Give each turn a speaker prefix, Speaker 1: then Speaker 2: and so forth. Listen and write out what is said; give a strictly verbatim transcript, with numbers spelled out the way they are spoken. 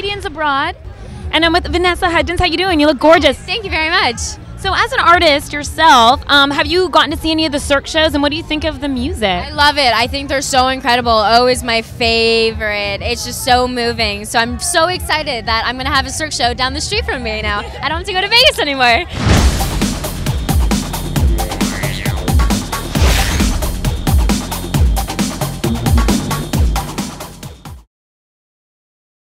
Speaker 1: Comedians Abroad, and I'm with Vanessa Hudgens. How you doing? You look gorgeous.
Speaker 2: Thank you very much.
Speaker 1: So as an artist yourself, um, have you gotten to see any of the Cirque shows, and what do you think of the music?
Speaker 2: I love it. I think they're so incredible. O is my favorite. It's just so moving. So I'm so excited that I'm going to have a Cirque show down the street from me now. I don't have to go to Vegas anymore.